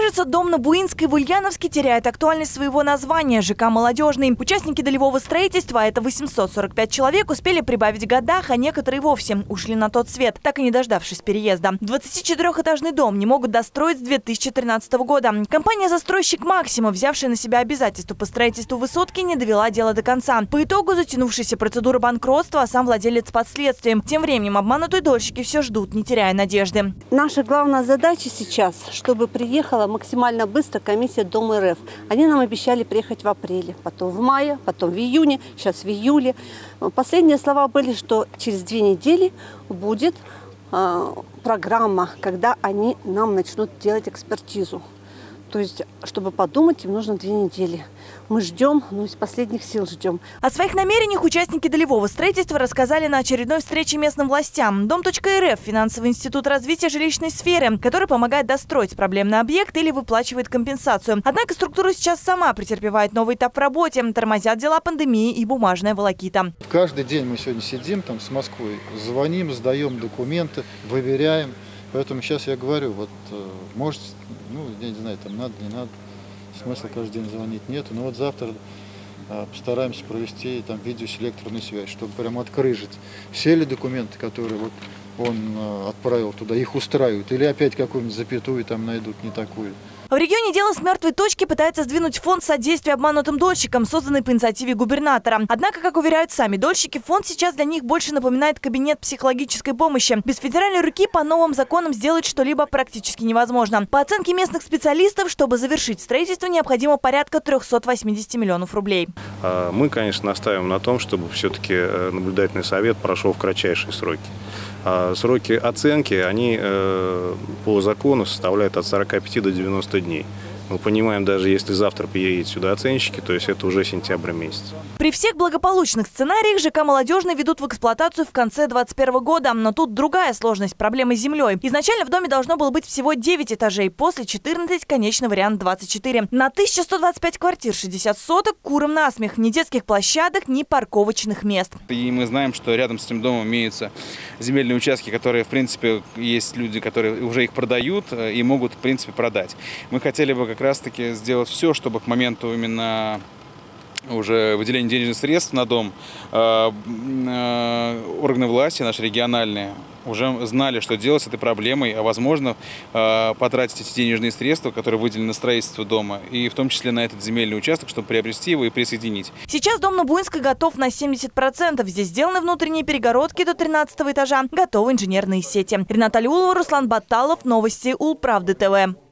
Кажется, дом на Буинской в Ульяновске теряет актуальность своего названия – ЖК «Молодежный». Участники долевого строительства, это 845 человек, успели прибавить в годах, а некоторые вовсе ушли на тот свет, так и не дождавшись переезда. 24-этажный дом не могут достроить с 2013 года. Компания-застройщик «Максима», взявшая на себя обязательства по строительству высотки, не довела дело до конца. По итогу затянувшейся процедуры банкротства, а сам владелец под следствием. Тем временем обманутые дольщики все ждут, не теряя надежды. Наша главная задача сейчас, чтобы приехала максимально быстро комиссия Дом РФ. Они нам обещали приехать в апреле, потом в мае, потом в июне, сейчас в июле. Последние слова были, что через 2 недели будет программа, когда они нам начнут делать экспертизу. То есть, чтобы подумать, им нужно 2 недели. Мы ждем, из последних сил ждем. О своих намерениях участники долевого строительства рассказали на очередной встрече местным властям. Дом.РФ – финансовый институт развития жилищной сферы, который помогает достроить проблемный объект или выплачивает компенсацию. Однако структура сейчас сама претерпевает новый этап в работе. Тормозят дела пандемии и бумажная волокита. Каждый день мы сегодня сидим там с Москвой, звоним, сдаем документы, выверяем. Поэтому сейчас я говорю, может, я не знаю, там надо, не надо, смысла каждый день звонить нету. Но завтра постараемся провести там видеоселекторную связь, чтобы прям открыжить. Все ли документы, которые он отправил туда, их устраивают, или опять какую-нибудь запятую там найдут не такую. В регионе дело с мертвой точки пытается сдвинуть фонд содействия обманутым дольщикам, созданный по инициативе губернатора. Однако, как уверяют сами дольщики, фонд сейчас для них больше напоминает кабинет психологической помощи. Без федеральной руки по новым законам сделать что-либо практически невозможно. По оценке местных специалистов, чтобы завершить строительство, необходимо порядка 380 миллионов рублей. Мы, конечно, настаиваем на том, чтобы все-таки наблюдательный совет прошел в кратчайшие сроки. Сроки оценки, они по закону составляют от 45 до 90 дней. Мы понимаем, даже если завтра приедут сюда оценщики, то есть это уже сентябрь месяц. При всех благополучных сценариях ЖК «Молодежный» ведут в эксплуатацию в конце 2021 года. Но тут другая сложность – проблемы с землей. Изначально в доме должно было быть всего 9 этажей, после 14 – конечный вариант 24. На 1125 квартир 60 соток, курам насмех. Ни детских площадок, ни парковочных мест. И мы знаем, что рядом с этим домом имеются земельные участки, которые, в принципе, есть люди, которые уже их продают и могут, в принципе, продать. Мы хотели бы как раз-таки сделать все, чтобы к моменту именно уже выделения денежных средств на дом органы власти, наши региональные, уже знали, что делать с этой проблемой, а возможно потратить эти денежные средства, которые выделены на строительство дома, и в том числе на этот земельный участок, чтобы приобрести его и присоединить. Сейчас дом на Буинской готов на 70%. Здесь сделаны внутренние перегородки до 13 этажа, готовы инженерные сети. Рената Алиулова, Руслан Баталов, новости Улправды ТВ.